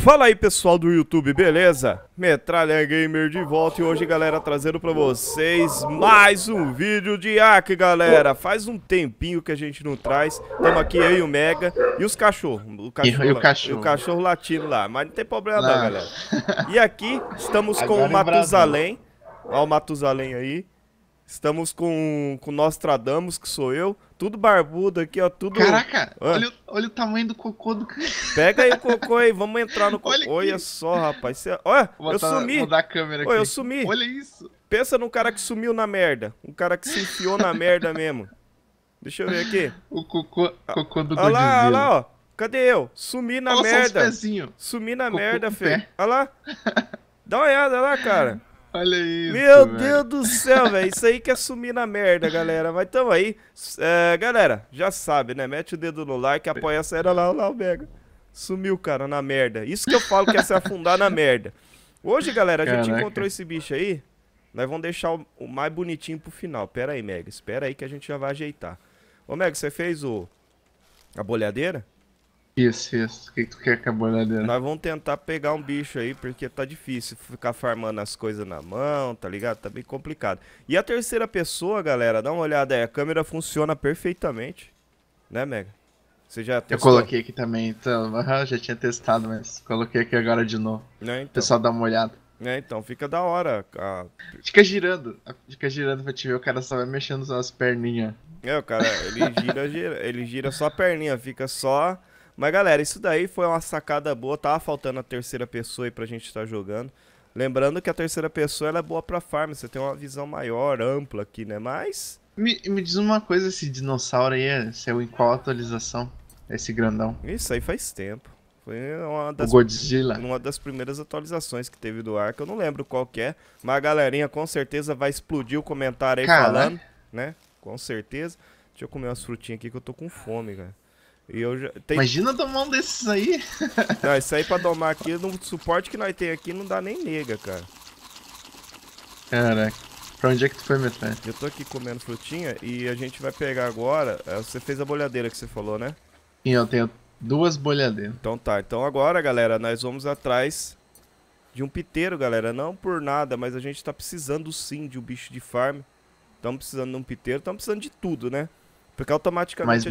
Fala aí pessoal do YouTube, beleza? Metralha Gamer de volta e hoje, galera, trazendo pra vocês mais um vídeo de Ark, galera. Faz um tempinho que a gente não traz. Tamo aqui eu e o Mega e os cachorros. E o cachorro latindo lá, mas não tem problema não, galera. E aqui estamos com o Matusalém. Ó o Matusalém aí. Estamos com o Nostradamus, que sou eu. Tudo barbudo aqui, ó. Tudo... Caraca, olha o tamanho do cocô do... Pega aí o cocô aí, vamos entrar no cocô. Olha só, rapaz. Cê... Olha, eu sumi. Vou dar a câmera aqui. Olha, eu sumi. Olha isso. Pensa num cara que sumiu na merda. Um cara que se enfiou na merda mesmo. Deixa eu ver aqui. O cocô do Godzilla. Olha lá, ó. Cadê eu? Sumi na merda. Sumi na merda, filho. Olha lá. Dá uma olhada lá, cara. Olha isso, meu Deus do céu, velho. Isso aí que é sumir na merda, galera. Mas tamo aí. Galera, já sabe, né? Mete o dedo no like, apoia essa era lá o Mega. Sumiu, cara, na merda. Isso que eu falo que é se afundar na merda. Hoje, galera, a gente encontrou esse bicho aí. Nós vamos deixar o mais bonitinho pro final. Pera aí, Mega. Espera aí que a gente já vai ajeitar. Ô, Mega, você fez a bolhadeira? Isso. O que tu quer com a bolhadeira? Nós vamos tentar pegar um bicho aí, porque tá difícil ficar farmando as coisas na mão, tá ligado? Tá bem complicado. E a terceira pessoa, galera, dá uma olhada aí. A câmera funciona perfeitamente. Né, Mega? Você já testou? Eu coloquei aqui também, então. Já tinha testado, mas coloquei aqui agora de novo. Né, então. Pessoal dá uma olhada. Então, fica da hora. Fica girando pra te ver, o cara só vai mexendo as perninhas. O cara, ele gira só a perninha, fica só... Mas, galera, isso daí foi uma sacada boa. Tava faltando a terceira pessoa aí pra gente estar jogando. Lembrando que a terceira pessoa ela é boa pra farm. Você tem uma visão maior, ampla aqui, né? Mas... Me diz uma coisa, esse dinossauro aí, saiu em qual atualização? Esse grandão. Isso aí faz tempo. Foi o Godzilla. uma das primeiras atualizações que teve do Ark. Eu não lembro qual que é. Mas a galerinha com certeza vai explodir o comentário aí falando, né? Com certeza. Deixa eu comer umas frutinhas aqui que eu tô com fome, cara. E eu já... Imagina domar um desses aí. Não, isso aí pra domar aqui, no suporte que nós tem aqui, não dá nem nega, cara. Caraca. Pra onde é que tu foi, Metralha? Eu tô aqui comendo frutinha e a gente vai pegar agora... Você fez a bolhadeira que você falou, né? Sim, eu tenho 2 bolhadeiras. Então tá. Então agora, galera, nós vamos atrás de um piteiro, galera. Não por nada, mas a gente tá precisando sim de um bicho de farm. Estamos precisando de um piteiro, estamos precisando de tudo, né? Porque automaticamente...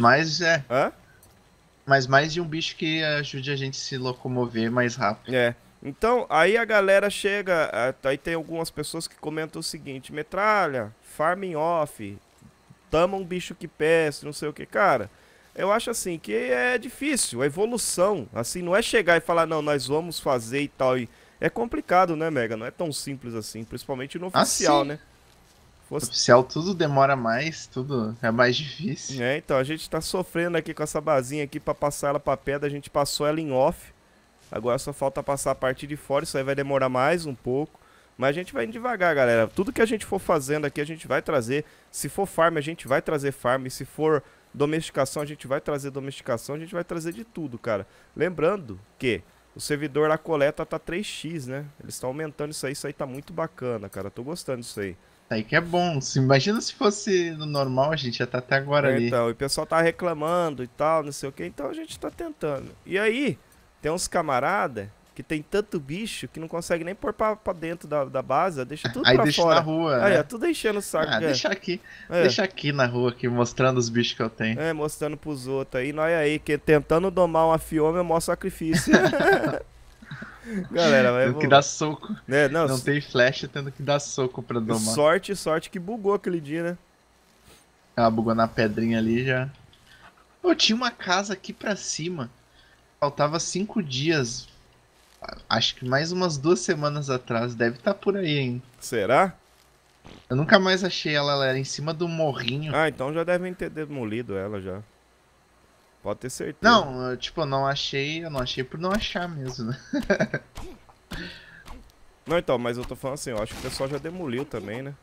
Mas mais de um bicho que ajude a gente a se locomover mais rápido. Então, aí a galera chega, aí tem algumas pessoas que comentam o seguinte: Metralha, farming off, tama um bicho que peste, não sei o que. Cara, eu acho assim que é difícil, a evolução, assim, não é chegar e falar, não, nós vamos fazer e tal. É complicado, né, Mega? Não é tão simples assim, principalmente no oficial, né? Oficial tudo demora mais, tudo é mais difícil. Então a gente tá sofrendo aqui com essa basinha aqui pra passar ela pra pedra, a gente passou ela em off. Agora só falta passar a parte de fora, isso aí vai demorar mais um pouco. Mas a gente vai indo devagar, galera. Tudo que a gente for fazendo aqui a gente vai trazer. Se for farm a gente vai trazer farm, se for domesticação a gente vai trazer domesticação, a gente vai trazer de tudo, cara. Lembrando que o servidor da coleta tá 3x, né? Eles estão aumentando isso aí tá muito bacana, cara. Tô gostando disso aí. Aí que é bom. Imagina se fosse no normal, a gente já tá até agora ali. Então, o pessoal tá reclamando e tal, não sei o que, então a gente tá tentando. E aí, tem uns camarada que tem tanto bicho que não consegue nem pôr pra dentro da base, deixa tudo aí pra deixa fora. Na rua, aí, tudo enchendo o saco. Deixa aqui. Deixa aqui na rua, aqui, mostrando os bichos que eu tenho. Mostrando pros outros aí. Nós aí, que tentando domar uma fioma é o maior sacrifício. Galera, vai tendo que dar soco. Não tem flecha, tendo que dar soco pra domar. Sorte que bugou aquele dia, né? Ela bugou na pedrinha ali já. Tinha uma casa aqui pra cima. Faltava 5 dias. Acho que mais umas 2 semanas atrás. Deve estar por aí, hein? Será? Eu nunca mais achei ela. Ela era em cima do morrinho. Então já devem ter demolido ela já. Pode ter certeza. Não, eu não achei por não achar mesmo, né? Não, então, mas eu tô falando assim, eu acho que o pessoal já demoliu também, né?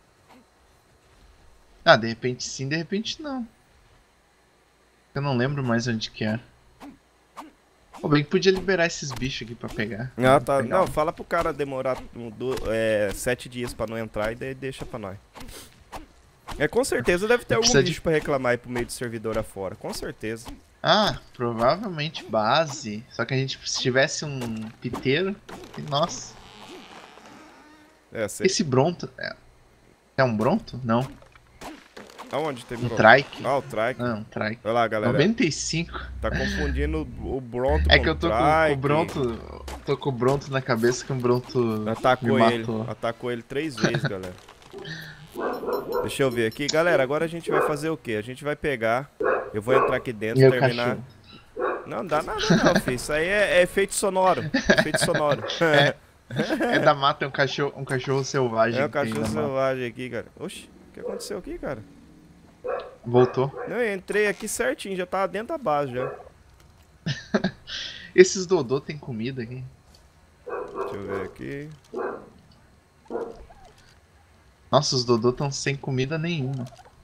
De repente sim, de repente não. Eu não lembro mais onde que era. Bem que podia liberar esses bichos aqui pra pegar. Tá. Não, fala pro cara demorar 7 dias pra não entrar e daí deixa pra nós. Com certeza deve ter algum bicho pra reclamar aí pro meio do servidor afora, com certeza. Ah, provavelmente base. Só que a gente, se tivesse um piteiro. Nossa. É, você... Esse Bronto. É um Bronto? Não. Aonde tem Um Bronto? Trike. Ah, o Trike. Não, um Trike. Olha lá, galera. 95. Tá confundindo o Bronto É com que o eu tô com o Trike. Bronto. Tô com o Bronto na cabeça que o Bronto me Atacou ele. matou. Atacou ele 3 vezes, galera. Deixa eu ver aqui. Galera, agora a gente vai fazer o quê? A gente vai pegar... Eu vou entrar aqui dentro, E o terminar... cachorro? Não dá nada não, filho. Isso aí é efeito sonoro. Efeito sonoro. É, é da mata, é um cachorro selvagem É o que tem cachorro da mata. selvagem aqui, cara. Oxi, o que aconteceu aqui, cara? Voltou. Não, eu entrei aqui certinho, já tava dentro da base já. Esses Dodô tem comida aqui. Deixa eu ver aqui. Nossa, os Dodô estão sem comida nenhuma.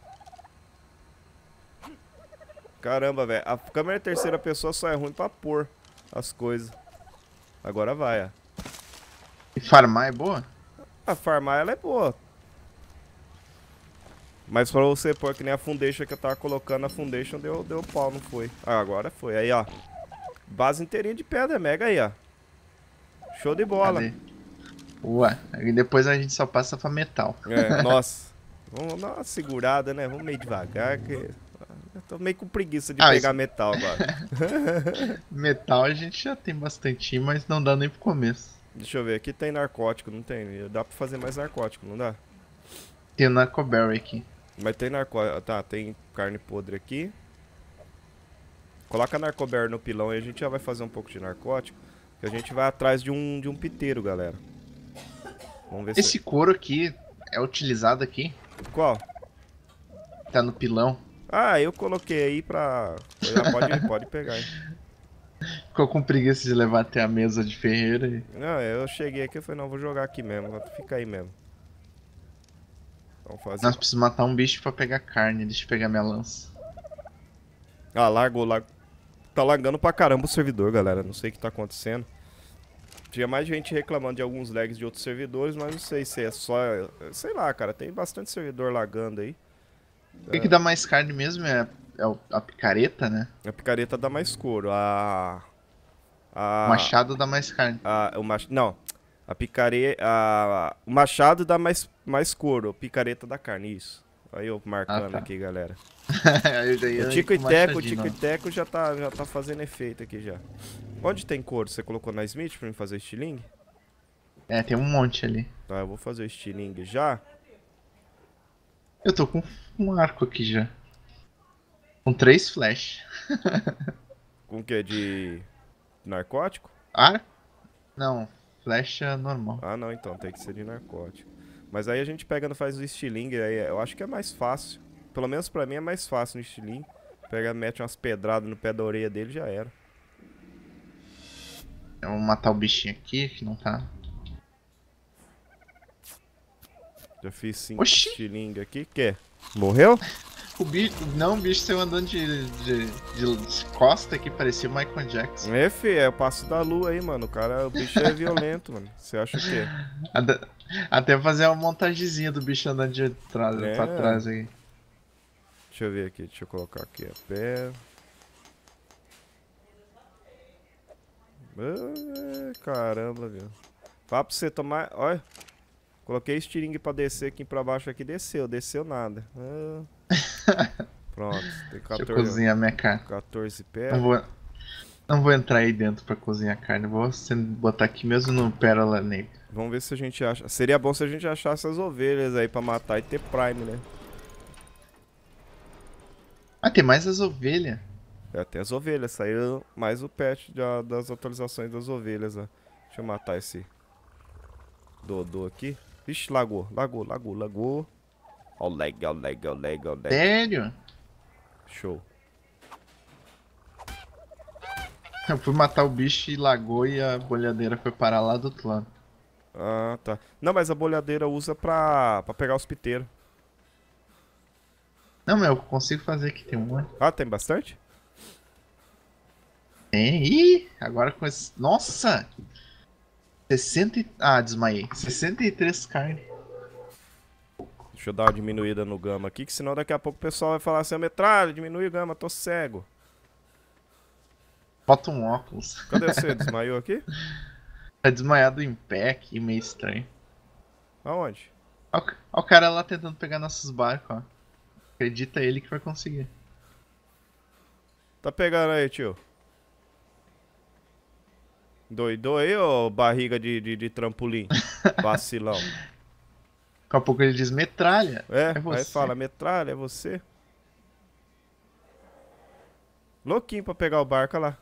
Caramba, velho. A câmera terceira pessoa só é ruim pra pôr as coisas. Agora vai, ó. E farmar é boa? A farmar ela é boa. Mas pra você pôr que nem a foundation que eu tava colocando, a foundation deu pau, não foi? Ah, agora foi. Aí, ó. Base inteirinha de pedra, mega aí, ó. Show de bola. Cadê? Ué, e depois a gente só passa pra metal. É, nossa. Vamos dar uma segurada, né? Vamos meio devagar, que eu tô meio com preguiça de pegar isso... metal agora. Metal a gente já tem bastante, mas não dá nem pro começo. Deixa eu ver, aqui tem narcótico, não tem? Dá pra fazer mais narcótico, não dá? Tem o Narcoberry aqui. Mas tem narcótico, tá, tem carne podre aqui. Coloca narcoberry no pilão e a gente já vai fazer um pouco de narcótico. Que a gente vai atrás de um piteiro, galera. Vamos ver Esse couro aqui é utilizado aqui? Qual? Tá no pilão. Ah, eu coloquei aí pra... Pode pegar, hein? Ficou com preguiça de levar até a mesa de ferreira e... Não, eu cheguei aqui e falei, não, vou jogar aqui mesmo, fica aí mesmo. Vamos fazer. Nós precisamos matar um bicho pra pegar carne, deixa eu pegar minha lança. Ah, largou. Tá lagando pra caramba o servidor, galera, não sei o que tá acontecendo. Tinha mais gente reclamando de alguns lags de outros servidores, mas não sei se é só... Sei lá, cara, tem bastante servidor lagando aí. O que dá mais carne mesmo a picareta, né? A picareta dá mais couro, O machado dá mais carne. Não, a picareta... O machado dá mais couro, a picareta dá carne, isso. Aí eu marcando aqui, galera. O Tico e Teco já tá fazendo efeito aqui já. Onde tem couro? Você colocou na Smith pra mim fazer estilingue? É, tem um monte ali. Tá, eu vou fazer o estilingue já. Eu tô com um arco aqui já. Com 3 flash. Com o que? De narcótico? Arco? Não, flecha normal. Ah, não, então tem que ser de narcótico. Mas aí a gente pega e faz o estilingue, aí eu acho que é mais fácil. Pelo menos pra mim é mais fácil no estilingue. Pega, mete umas pedradas no pé da orelha dele e já era. Eu vou matar o bichinho aqui, que não tá. Já fiz 5 Oxi! estilingue aqui. Que? Morreu? O bicho saiu andando de costa aqui, parecia o Michael Jackson. É, fi, é o passo da lua aí, mano. O bicho é violento, mano. Você acha o quê? Até fazer uma montagemzinha do bicho andando de trás, pra trás aí. Deixa eu ver aqui, deixa eu colocar aqui a pé. Caramba, viu? Fala pra você tomar. Olha. Coloquei estilingue pra descer aqui pra baixo aqui, desceu nada. Pronto, tem 14. Deixa eu cozinhar minha carne. 14 pés. Não vou entrar aí dentro pra cozinhar carne, vou botar aqui mesmo no Pérola Negra. Vamos ver se a gente acha. Seria bom se a gente achasse as ovelhas aí pra matar e ter Prime, né? Ah, tem mais as ovelhas. É, tem as ovelhas, saiu mais o patch das atualizações das ovelhas, ó. Deixa eu matar esse Dodô aqui. Vixe, lagou. Ó o lag. Sério? Show. Eu fui matar o bicho e lagou e a bolhadeira foi parar lá do outro lado. Ah, tá. Não, mas a bolhadeira usa pra pegar os piteiros. Não, mas eu consigo fazer aqui, tem um. Ah, tem bastante? Tem. Ih, agora com esse... Nossa! 60 Ah, desmaiei. 63 carne. Deixa eu dar uma diminuída no gama aqui, que senão daqui a pouco o pessoal vai falar assim, metralha, diminui o gama, tô cego. Bota um óculos. Cadê você? Desmaiou aqui? Tá desmaiado em pé aqui, meio estranho. Aonde? Ó o cara lá tentando pegar nossos barcos, ó. Acredita ele que vai conseguir. Tá pegando aí, tio. Doidou aí, ô barriga de trampolim? Vacilão. Daqui a pouco ele diz metralha. É, É aí você. fala, metralha, é você? Louquinho pra pegar o barco, olha lá.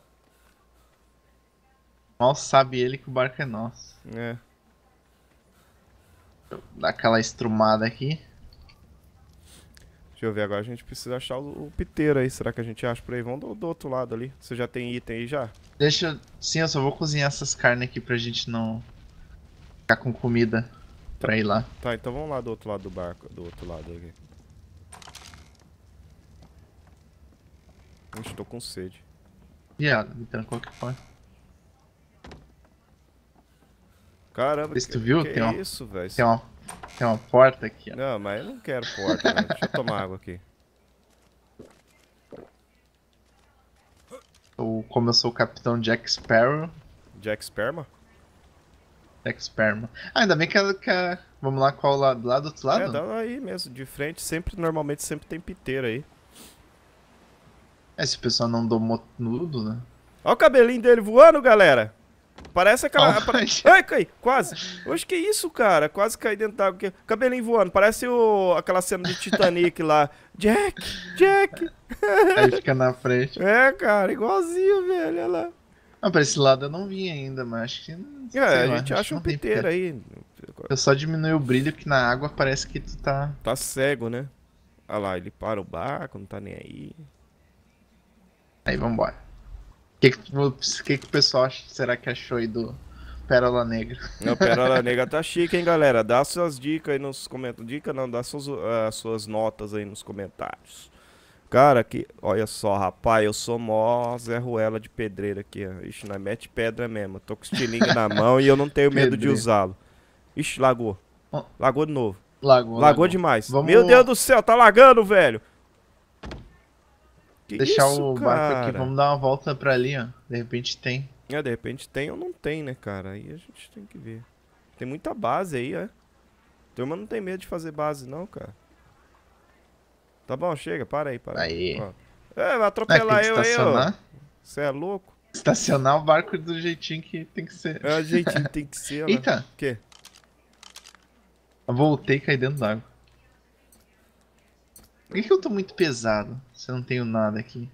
Mal sabe ele que o barco é nosso. É. Dá aquela estrumada aqui. Deixa eu ver, agora a gente precisa achar o piteiro aí. Será que a gente acha por aí? Vamos do outro lado ali. Você já tem item aí já? Deixa. Sim, eu só vou cozinhar essas carnes aqui pra gente não ficar com comida pra ir lá. Tá, então vamos lá do outro lado do barco. Do outro lado aqui. Ixi, tô com sede. Viado, me trancou aqui fora. Caramba, Vê se tu viu? que Tem uma- isso, velho? Tem uma porta aqui, ó. Não, mas eu não quero porta, né? Deixa eu tomar água aqui. Como eu sou o capitão Jack Sparrow. Jack Sperma? Jack Sparrow. Ah, ainda bem que. Vamos lá, qual lado? Lá do outro lado? É, dá aí mesmo, de frente, sempre, normalmente sempre tem piteiro aí. É, se o pessoal não domou tudo, né? Olha o cabelinho dele voando, galera. Parece aquela... Aonde? Ai, cai, quase. Oxe, que isso, cara? Quase caí dentro d'água aqui. Cabelinho voando, parece aquela cena do Titanic lá. Jack, Jack. Aí fica na frente. É, cara, igualzinho, velho, olha lá. Ah, pra esse lado eu não vi ainda, mas acho que. Sei É, a lá, gente acho acha que um não tem piteiro aí. Eu só diminui o brilho que na água parece que tu tá. Tá cego, né? Olha lá, ele para o barco, não tá nem aí. Aí vambora. O que o pessoal será que achou aí do Pérola Negra? Não, Pérola Negra tá chique, hein, galera? Dá suas dicas aí nos comentários. Dica não, dá suas notas aí nos comentários. Cara, que... Olha só, rapaz, eu sou mó Zé Ruela de pedreiro aqui, ó. Ixi, nós mete pedra mesmo. Eu tô com o estilingue na mão e eu não tenho medo de Pedreiro. usá-lo. Ixi, lagou. Ó. Lagou de novo. Lagou. Lagou demais. Vamos Meu Deus do céu, tá lagando, velho. Que deixar isso, o barco aqui, cara? vamos dar uma volta pra ali, ó. De repente tem. É, de repente tem ou não tem, né, cara? Aí a gente tem que ver. Tem muita base aí, é. Turma não tem medo de fazer base, não, cara. Tá bom, chega, para aí, para Aí. Ó. É, vai Ah, atropelar tem que eu aí, ó. estacionar. Você é louco? Estacionar o barco do jeitinho que tem que ser. É, o jeitinho tem que ser, né? Eita, O quê? eu voltei e caí dentro d'água. Por que eu tô muito pesado se eu não tenho nada aqui?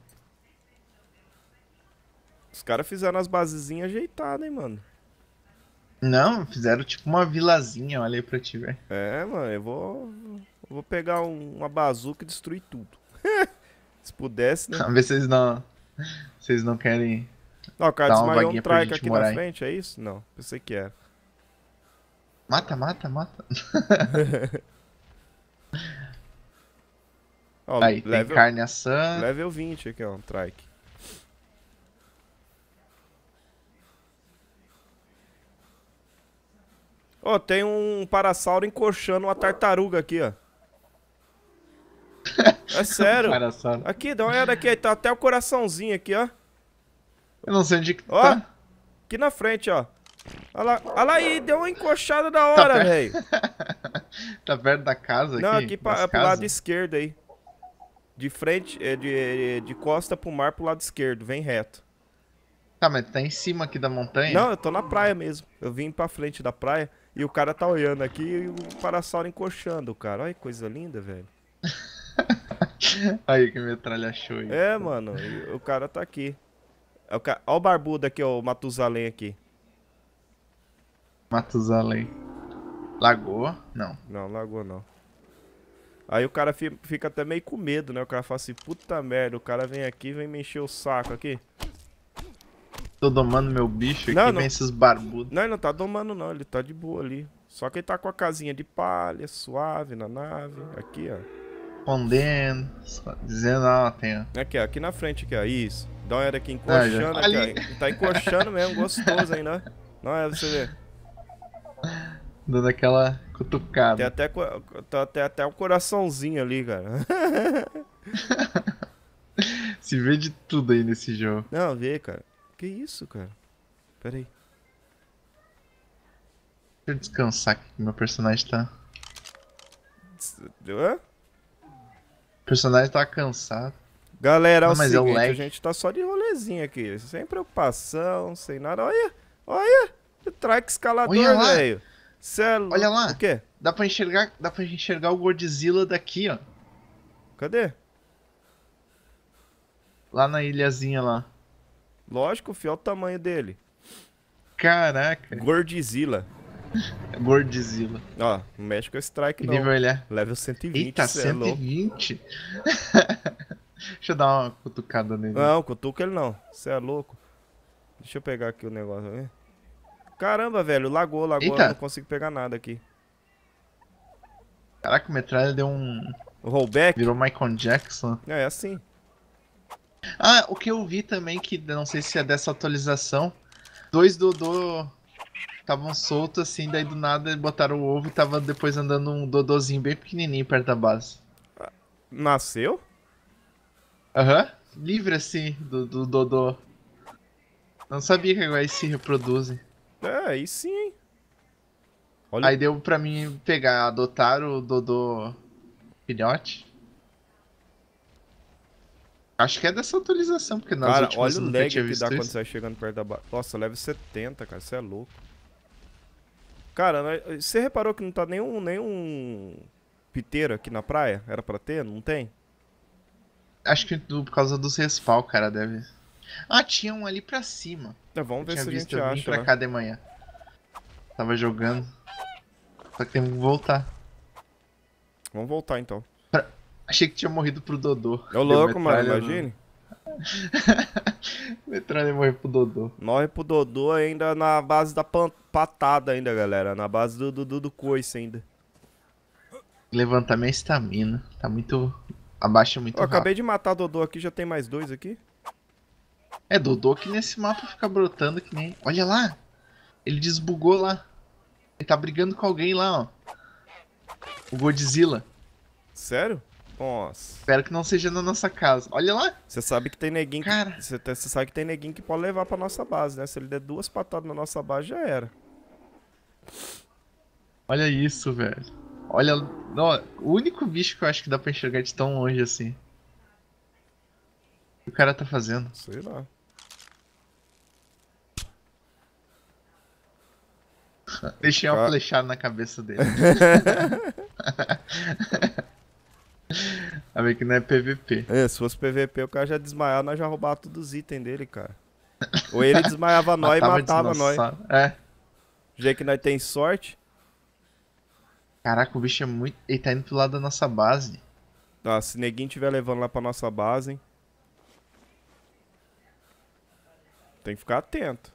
Os caras fizeram as basezinhas ajeitadas, hein, mano. Não, fizeram tipo uma vilazinha, olha aí pra ti, velho. É, mano, eu vou pegar uma bazuca e destruir tudo. Se pudesse, né? A ver se vocês não querem. Não, o cara Dá uma desmaiou um vaguinha pra trike gente aqui morar na aí. frente, é isso? Não, pensei que era. Mata, mata, mata. Ó, Aí, tem carne assã. level 20 aqui, ó, um trike. Ó, tem um parasauro encoxando uma tartaruga aqui, ó. É sério. Cara, só. Aqui, dá uma olhada aqui, tá até o coraçãozinho aqui, ó. Eu não sei onde que Ó, tá. aqui na frente, ó. Olha lá aí, deu uma encoxada da hora, perto velho. Tá perto da casa Não, aqui? aqui das pro lado casas? esquerdo aí. De frente, de costa pro mar pro lado esquerdo, vem reto. Tá, mas tá em cima aqui da montanha? Não, eu tô na praia mesmo. Eu vim pra frente da praia e o cara tá olhando aqui e o parasauro encoxando, cara. Olha que coisa linda, velho. Aí que metralha achou aí. É, mano, e o cara tá aqui. Olha o barbudo aqui, ó, o Matusalém aqui. Matusalém. Lagoa? Não. Não, lagoa não. Aí o cara fica até meio com medo, né? O cara fala assim, puta merda, o cara vem aqui, vem me encher o saco aqui. Tô domando meu bicho Não, aqui, não. vem esses barbudos. Não, ele não tá domando não, ele tá de boa ali. Só que ele tá com a casinha de palha, suave na nave. Aqui, ó. Respondendo, só dizendo, ó, tem. Aqui, ó, aqui na frente, aqui, ó. Isso. Dá uma olhada aqui, encoxando Ali. aqui, ó. Tá encoxando mesmo, gostoso ainda, ó. Não é, você vê. Dando aquela cutucada. Tem até um coraçãozinho ali, cara. Se vê de tudo aí nesse jogo. Não, vê, cara. Que isso, cara? Pera aí. Deixa eu descansar aqui, que meu personagem tá... Hã? O personagem tá cansado. Galera, é Não, o mas é o seguinte, a lag. gente tá só de rolezinho aqui. Sem preocupação, sem nada. Olha, olha. O track escalador, Olha lá. velho. Cê é louco. Olha lá. O quê? Dá pra enxergar o Godzilla daqui, ó. Cadê? Lá na ilhazinha lá. Lógico, fio, olha o tamanho dele. Caraca. Godzilla. Godzilla. Ó, não mexe com esse strike Que não. nível ele é? Level 120, Eita, cê é louco. 120? Deixa eu dar uma cutucada nele. Não, cutuca ele não. Você é louco. Deixa eu pegar aqui o negócio, né? Caramba, velho, lagou, Eita. eu não consigo pegar nada aqui. Caraca, o metralha deu um... O rollback? Virou Michael Jackson. É assim. Ah, o que eu vi também, que não sei se é dessa atualização. 2 Dodô estavam soltos assim, daí do nada botaram o ovo e tava depois andando um Dodôzinho bem pequenininho perto da base. Nasceu? Aham, livre assim, do Dodô. Não sabia que agora eles se reproduzem. É, aí sim, hein? Olha, Aí deu pra mim pegar, adotar o Dodô filhote. Acho que é dessa atualização, porque nas cara, últimas olha eu o nunca lag tinha que visto dá quando isso. você vai chegando perto da base. Nossa, level 70, cara, você é louco. Cara, você reparou que não tá nenhum piteiro aqui na praia? Era pra ter? Não tem? Acho que por causa dos respawn, cara, deve... Ah, tinha um ali pra cima. É, vamos Eu ver tinha se a visto, gente eu vim acha pra lá. cá de manhã. Tava jogando. Só que temos que voltar. Vamos voltar então. Achei que tinha morrido pro Dodô. Ô louco, mano, imagine. Metralha morreu pro Dodô. Morre pro Dodô ainda na base da patada ainda, galera. Na base do coice ainda. Levantar minha estamina. Tá muito... Abaixa muito Ó, acabei rápido. de matar Dodô aqui, já tem mais 2 aqui. É, Dodô que nesse mapa fica brotando que nem... Olha lá! Ele desbugou lá. Ele tá brigando com alguém lá, ó. O Godzilla. Sério? Nossa. Espero que não seja na nossa casa. Olha lá! Você sabe que tem neguinho que... Cara. Você sabe que tem neguinho que pode levar pra nossa base, né? Se ele der 2 patadas na nossa base, já era. Olha isso, velho. Olha... Não, o único bicho que eu acho que dá pra enxergar de tão longe assim. O que o cara tá fazendo? Sei lá. Deixei uma Ca- flechada na cabeça dele. A ver que não é PVP. É, se fosse PVP, o cara já desmaiava, nós já roubava todos os itens dele, cara. Ou ele desmaiava nós e matava nós. dinossauro. É. Do jeito que nós tem sorte. Caraca, o bicho é muito... Ele tá indo pro lado da nossa base. Tá, se neguinho tiver levando lá pra nossa base, hein. Tem que ficar atento.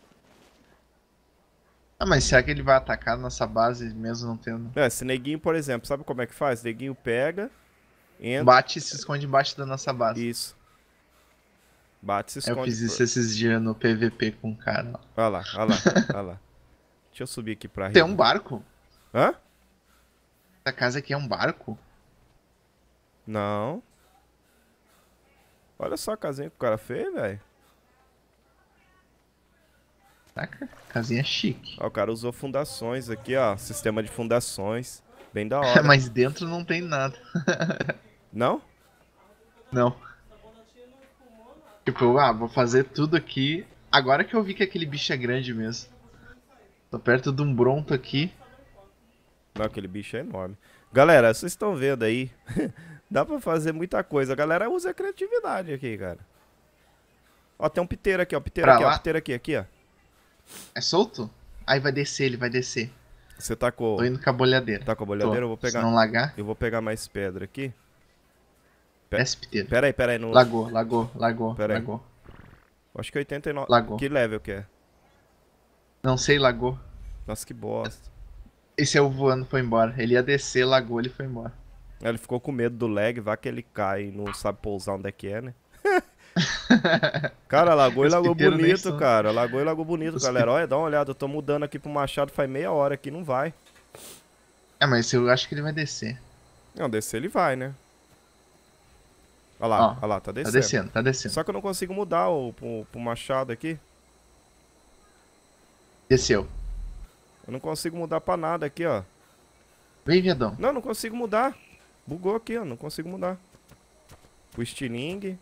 Ah, mas será que ele vai atacar a nossa base mesmo não tendo... É, se neguinho, por exemplo, sabe como é que faz? Neguinho pega, entra... Bate e se esconde embaixo da nossa base. Isso. Bate, se Eu esconde. fiz isso esses dias no PVP com um cara. Ó. Olha lá, olha lá, olha lá. Deixa eu subir aqui pra Tem riba. um barco? Hã? Essa casa aqui é um barco? Não. Olha só a casinha que o cara fez, velho. Caraca, casinha chique. Ó, o cara usou fundações aqui, ó. Sistema de fundações. Bem da hora. Mas dentro não tem nada. Não? Não. Tipo, vou fazer tudo aqui. Agora que eu vi que aquele bicho é grande mesmo. Tô perto de um bronto aqui. Não, aquele bicho é enorme. Galera, vocês estão vendo aí. Dá pra fazer muita coisa. A galera usa a criatividade aqui, cara. Ó, tem um piteiro aqui, ó. Piteiro Pra aqui, ó. lá? Piteiro aqui, ó. É solto? Aí vai descer, ele vai descer. Você tacou. Tô indo com a bolhadeira. Tá com a bolhadeira? Eu vou pegar. Se não lagar, Eu vou pegar mais pedra aqui. desce piteiro. Pera aí. No... Lagou. Pera aí. Lagou. Acho que 89. Lagou. Que level que é? Não sei, lagou. Nossa, que bosta. Esse é o voando, foi embora. Ele ia descer, lagou, ele foi embora. Ele ficou com medo do lag, vai que ele cai e não sabe pousar onde é que é, né? Cara, lagou e Os lagou piteiros nem bonito, são. cara. Lagou e lagou bonito, Os galera. Olha, dá uma olhada. Eu tô mudando aqui pro machado faz meia hora aqui, não vai. É, mas eu acho que ele vai descer. Não, descer ele vai, né? Ó, olha lá, tá tá descendo. descendo, tá descendo. Só que eu não consigo mudar pro machado aqui. Desceu. Eu não consigo mudar pra nada aqui, ó. Vem, viadão. Não consigo mudar. Bugou aqui, ó. Não consigo mudar. O estilingue.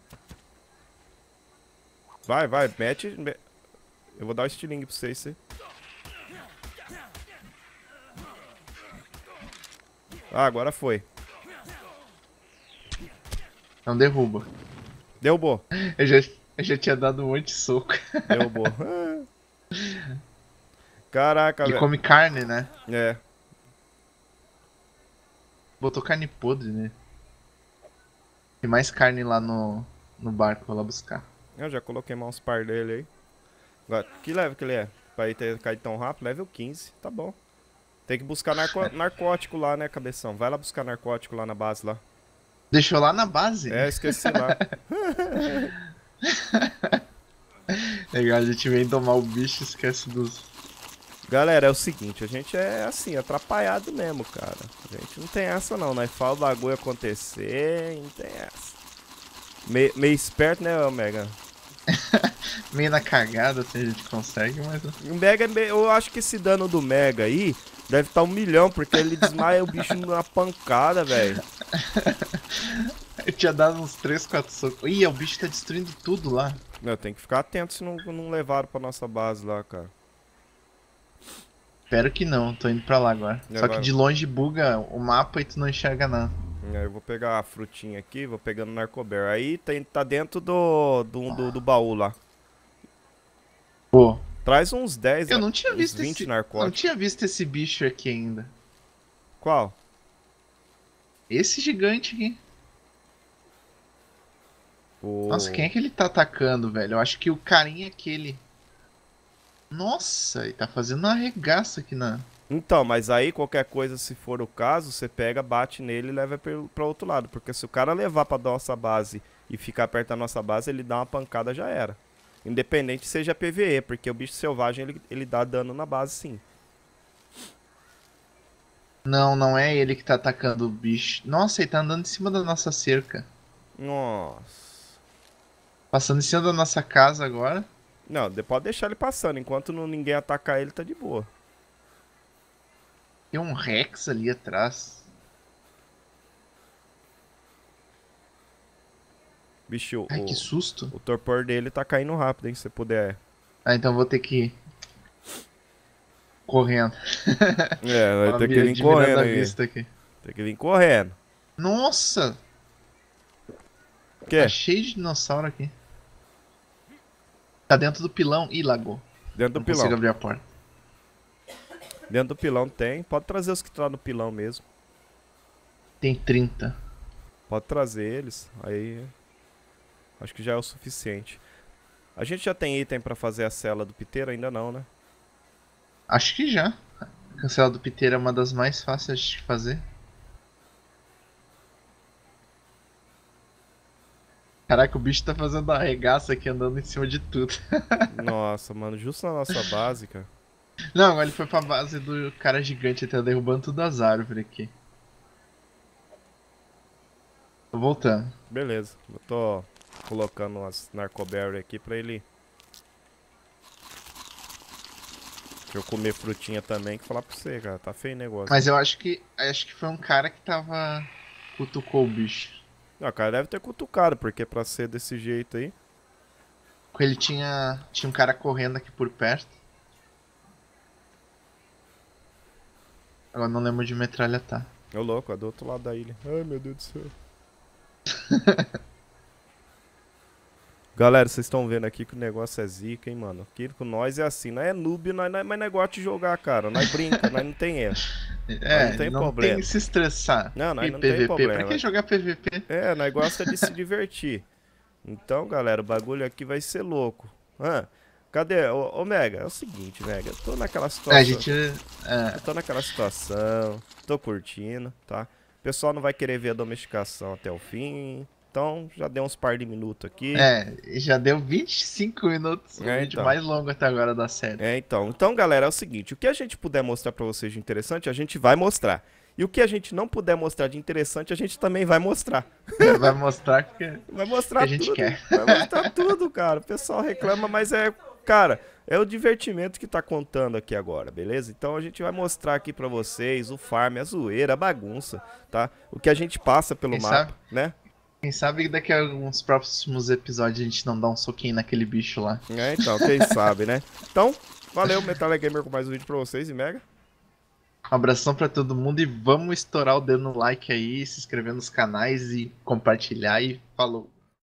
Vai, mete. Eu vou dar o estilingue pra vocês. Ah, agora foi. Não derruba. Derrubou. Eu já tinha dado um monte de soco. Derrubou. Caraca, Ele velho. come carne, né? É. Botou carne podre, né? Tem mais carne lá no barco, vou lá buscar. Eu já coloquei mais uns par dele aí. Agora, que level que ele é? Pra ele ter caído tão rápido? Level 15. Tá bom. Tem que buscar narcótico lá, né, cabeção? Vai lá buscar narcótico lá na base lá. Deixou lá na base? É, esqueci lá. Legal, a gente vem tomar o bicho e esquece dos... Galera, é o seguinte, a gente é assim, atrapalhado mesmo, cara. A gente não tem essa não, nós fala o bagulho acontecer, não tem essa. Meio esperto, né, Omega? Meio na cagada, assim, a gente consegue, mas... O Mega, eu acho que esse dano do Mega aí deve estar 1 milhão, porque ele desmaia o bicho numa pancada, velho. Eu tinha dado uns 3, 4 socos. Ih, o bicho tá destruindo tudo lá. Meu, tem que ficar atento se não levaram pra nossa base lá, cara. Espero que não, tô indo pra lá agora. E Só agora? que de longe buga o mapa e tu não enxerga nada. Eu vou pegar a frutinha aqui, vou pegando o Narcobear. Aí tá dentro do baú lá. Pô, Traz uns 10, eu não tinha uns visto 20 esse... narcóticos. Não tinha visto esse bicho aqui ainda. Qual? Esse gigante aqui. O... Nossa, quem é que ele tá atacando, velho? Eu acho que o carinha é aquele. Nossa, ele tá fazendo uma arregaça aqui na... Então, mas aí qualquer coisa, se for o caso, você pega, bate nele e leva pra outro lado. Porque se o cara levar pra nossa base e ficar perto da nossa base, ele dá uma pancada, já era. Independente seja PvE, porque o bicho selvagem, ele dá dano na base, sim. Não, não é ele que tá atacando o bicho. Nossa, ele tá andando em cima da nossa cerca. Nossa. Passando em cima da nossa casa agora. Não, pode deixar ele passando. Enquanto ninguém atacar ele, tá de boa. Tem um Rex ali atrás. Bicho, Ai, que susto. o torpor dele tá caindo rápido, hein? Se você puder. Ah, então vou ter que ir correndo. É, vai ter que vir Admirando correndo a aí. vista aqui. Tem que vir correndo. Nossa, O quê? tá cheio de dinossauro aqui. Tá dentro do pilão. Ih, lagou. Dentro do Não consigo pilão. abrir a porta. Dentro do pilão tem. Pode trazer os que estão no pilão mesmo. Tem 30. Pode trazer eles. Aí. Acho que já é o suficiente. A gente já tem item pra fazer a cela do piteiro? Ainda não, né? Acho que já. A cancela do piteiro é uma das mais fáceis de fazer. Caraca, o bicho tá fazendo uma arregaça aqui, andando em cima de tudo. Nossa, mano. Justo na nossa base, cara. Não, agora ele foi pra base do cara gigante, até derrubando todas as árvores aqui. Tô voltando. Beleza. Eu tô colocando umas narcoberry aqui pra ele. Deixa eu comer frutinha também, que falar pra você, cara. Tá feio o negócio. Mas eu acho que foi um cara que tava... cutucou o bicho. Não, cara, deve ter cutucado, porque pra ser desse jeito aí. Ele tinha um cara correndo aqui por perto. Agora não lembro de metralha tá. Ô louco, é do outro lado da ilha. Ai, meu Deus do céu. Galera, vocês estão vendo aqui que o negócio é zica, hein, mano. Aqui com nós é assim, nós é noob, mas nós gosta de jogar, cara. Nós brinca, nós não tem erro. É, não tem não problema. tem que se estressar. Não, nós E não tem PVP, problema. pra que jogar PVP? É, nós gosta de se divertir. Então, galera, o bagulho aqui vai ser louco. Cadê? Ô, Mega, é o seguinte, Mega. Eu tô naquela situação. A gente... Eu tô naquela situação, tô curtindo, tá? O pessoal não vai querer ver a domesticação até o fim. Então, já deu uns par de minutos aqui. Já deu 25 minutos. O vídeo então. mais longo até agora da série. Então, galera, é o seguinte. O que a gente puder mostrar pra vocês de interessante, a gente vai mostrar. E o que a gente não puder mostrar de interessante, a gente também vai mostrar. Vai mostrar que Vai mostrar a gente tudo. quer. Vai mostrar tudo, cara. O pessoal reclama, mas cara, é o divertimento que tá contando aqui agora, beleza? Então a gente vai mostrar aqui pra vocês o farm, a zoeira, a bagunça, tá? O que a gente passa pelo Quem mapa, sabe? né? Quem sabe daqui a alguns próximos episódios a gente não dá um soquinho naquele bicho lá. Então, quem sabe, né? Então, valeu, Metal Gamer, com mais um vídeo pra vocês e Mega. Um abração pra todo mundo e vamos estourar o dedo no like aí, se inscrever nos canais e compartilhar e falou.